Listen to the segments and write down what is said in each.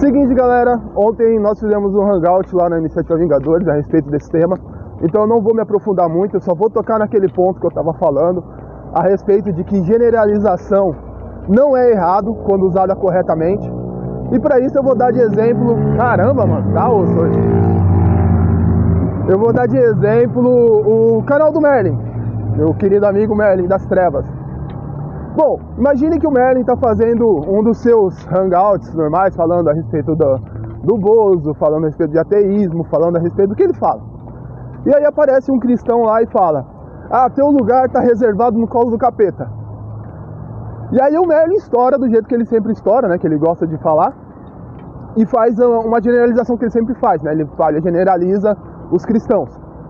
Seguinte, galera, ontem nós fizemos um hangout lá na Iniciativa Vingadores a respeito desse tema, então eu não vou me aprofundar muito, eu só vou tocar naquele ponto que eu estava falando a respeito de que generalização não é errado quando usada corretamente. E para isso eu vou dar de exemplo, caramba, mano, tá osso hoje. Eu vou dar de exemplo o canal do Merlin, meu querido amigo Merlin das Trevas. Bom, imagine que o Merlin está fazendo um dos seus hangouts normais, falando a respeito do Bozo, falando a respeito de ateísmo, falando a respeito do que ele fala. E aí aparece um cristão lá e fala: ah, teu lugar está reservado no colo do capeta. E aí o Merlin estoura do jeito que ele sempre estoura, né, que ele gosta de falar, e faz uma generalização que ele sempre faz, né, ele generaliza os cristãos.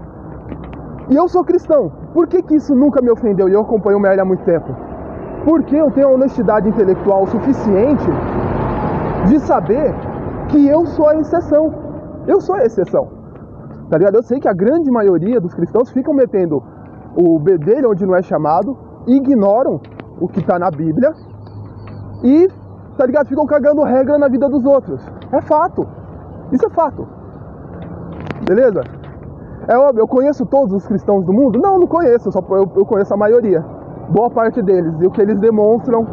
E eu sou cristão, por que que isso nunca me ofendeu e eu acompanho o Merlin há muito tempo? Porque eu tenho a honestidade intelectual suficiente de saber que eu sou a exceção. Eu sou a exceção, tá ligado? Eu sei que a grande maioria dos cristãos ficam metendo o bedelho onde não é chamado, ignoram o que tá na Bíblia e, tá ligado? Ficam cagando regra na vida dos outros. É fato. Isso é fato. Beleza? É óbvio, eu conheço todos os cristãos do mundo? Não, não conheço, eu conheço a maioria. Boa parte deles, e o que eles demonstram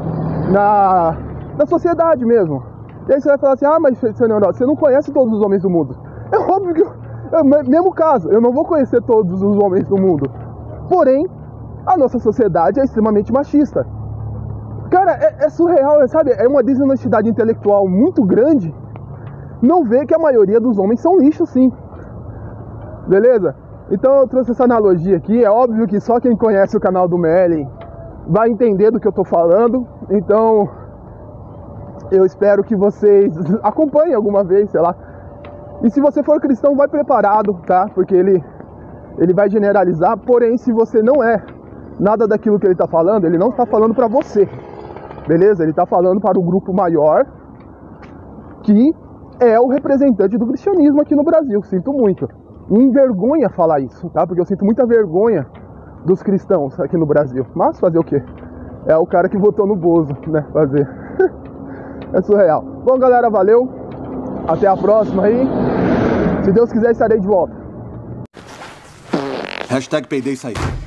na sociedade mesmo. E aí você vai falar assim: ah, mas seu Leonardo, você não conhece todos os homens do mundo. É óbvio que, mesmo caso, eu não vou conhecer todos os homens do mundo. Porém, a nossa sociedade é extremamente machista. Cara, é surreal, sabe? É uma desonestidade intelectual muito grande não ver que a maioria dos homens são lixo, sim. Beleza? Então eu trouxe essa analogia aqui. É óbvio que só quem conhece o canal do Merlin vai entender do que eu tô falando. Então eu espero que vocês acompanhem alguma vez, sei lá. E se você for cristão, vai preparado, tá? Porque ele vai generalizar. Porém, se você não é nada daquilo que ele tá falando, ele não está falando pra você. Beleza? Ele tá falando para o grupo maior, que é o representante do cristianismo aqui no Brasil. Sinto muito. Me envergonha falar isso, tá? Porque eu sinto muita vergonha dos cristãos aqui no Brasil. Mas fazer o quê? É o cara que votou no Bozo, né? Fazer. É surreal. Bom, galera, valeu. Até a próxima aí. Se Deus quiser, estarei de volta. Hashtag peidei sair.